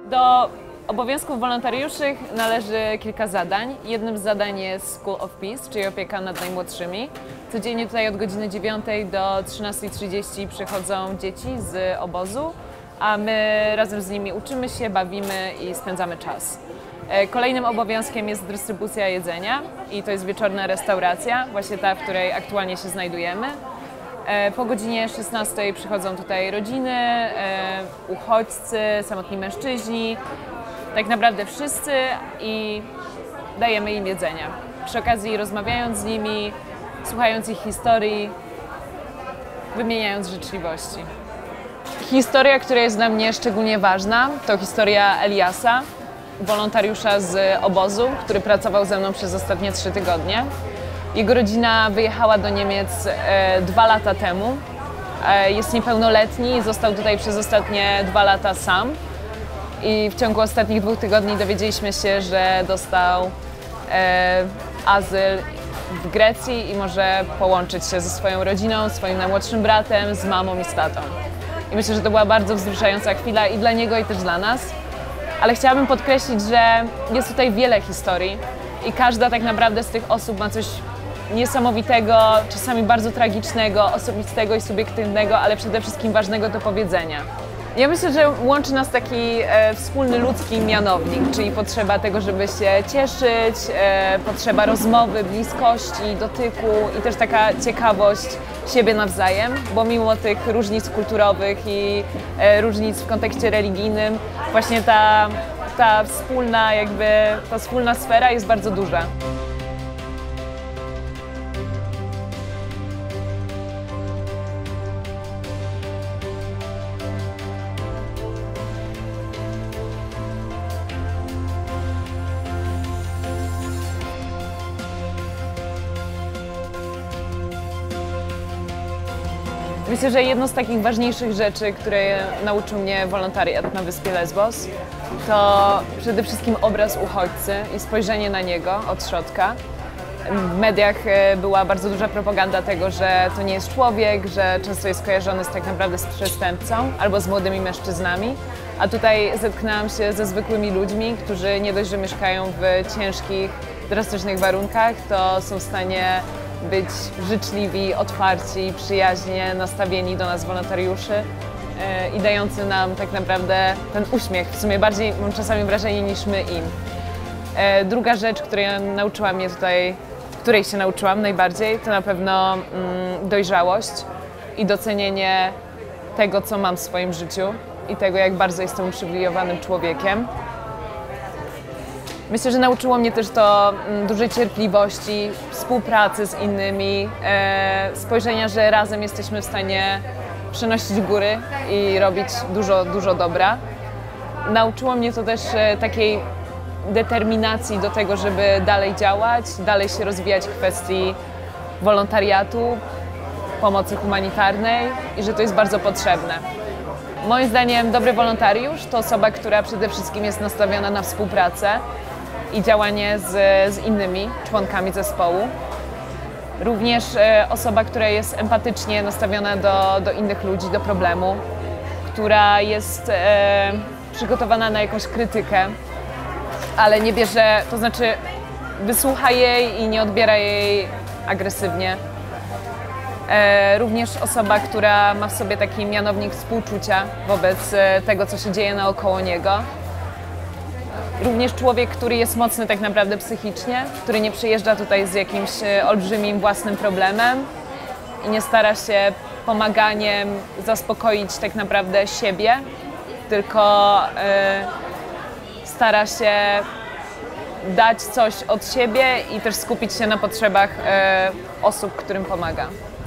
Do obowiązków wolontariuszy należy kilka zadań. Jednym z zadań jest School of Peace, czyli opieka nad najmłodszymi. Codziennie tutaj od godziny 9 do 13:30 przychodzą dzieci z obozu, a my razem z nimi uczymy się, bawimy i spędzamy czas. Kolejnym obowiązkiem jest dystrybucja jedzenia i to jest wieczorna restauracja, właśnie ta, w której aktualnie się znajdujemy. Po godzinie 16 przychodzą tutaj rodziny, uchodźcy, samotni mężczyźni, tak naprawdę wszyscy i dajemy im jedzenie. Przy okazji rozmawiając z nimi, słuchając ich historii, wymieniając życzliwości. Historia, która jest dla mnie szczególnie ważna, to historia Eliasa, wolontariusza z obozu, który pracował ze mną przez ostatnie 3 tygodnie. Jego rodzina wyjechała do Niemiec 2 lata temu. Jest niepełnoletni i został tutaj przez ostatnie 2 lata sam. I w ciągu ostatnich 2 tygodni dowiedzieliśmy się, że dostał azyl w Grecji i może połączyć się ze swoją rodziną, swoim najmłodszym bratem, z mamą i z tatą. I myślę, że to była bardzo wzruszająca chwila i dla niego, i też dla nas. Ale chciałabym podkreślić, że jest tutaj wiele historii i każda tak naprawdę z tych osób ma coś niesamowitego, czasami bardzo tragicznego, osobistego i subiektywnego, ale przede wszystkim ważnego do powiedzenia. Ja myślę, że łączy nas taki wspólny ludzki mianownik, czyli potrzeba tego, żeby się cieszyć, potrzeba rozmowy, bliskości, dotyku i też taka ciekawość siebie nawzajem, bo mimo tych różnic kulturowych i różnic w kontekście religijnym, właśnie ta wspólna sfera jest bardzo duża. Myślę, że jedną z takich ważniejszych rzeczy, które nauczył mnie wolontariat na wyspie Lesbos, to przede wszystkim obraz uchodźcy i spojrzenie na niego od środka. W mediach była bardzo duża propaganda tego, że to nie jest człowiek, że często jest kojarzony tak naprawdę z przestępcą albo z młodymi mężczyznami. A tutaj zetknęłam się ze zwykłymi ludźmi, którzy nie dość, że mieszkają w ciężkich, drastycznych warunkach, to są w stanie być życzliwi, otwarci, przyjaźnie nastawieni do nas wolontariuszy i dający nam tak naprawdę ten uśmiech, w sumie bardziej mam czasami wrażenie niż my im. Druga rzecz, której się nauczyłam najbardziej, to na pewno dojrzałość i docenienie tego, co mam w swoim życiu i tego, jak bardzo jestem uprzywilejowanym człowiekiem. Myślę, że nauczyło mnie też to dużej cierpliwości, współpracy z innymi, spojrzenia, że razem jesteśmy w stanie przenosić góry i robić dużo dobra. Nauczyło mnie to też takiej determinacji do tego, żeby dalej działać, dalej się rozwijać w kwestii wolontariatu, pomocy humanitarnej i że to jest bardzo potrzebne. Moim zdaniem dobry wolontariusz to osoba, która przede wszystkim jest nastawiona na współpracę i działanie z innymi członkami zespołu. Również osoba, która jest empatycznie nastawiona do innych ludzi, do problemu, która jest przygotowana na jakąś krytykę, ale nie bierze, to znaczy wysłucha jej i nie odbiera jej agresywnie. Również osoba, która ma w sobie taki mianownik współczucia wobec tego, co się dzieje naokoło niego. Również człowiek, który jest mocny tak naprawdę psychicznie, który nie przyjeżdża tutaj z jakimś olbrzymim własnym problemem i nie stara się pomaganiem zaspokoić tak naprawdę siebie, tylko stara się dać coś od siebie i też skupić się na potrzebach osób, którym pomaga.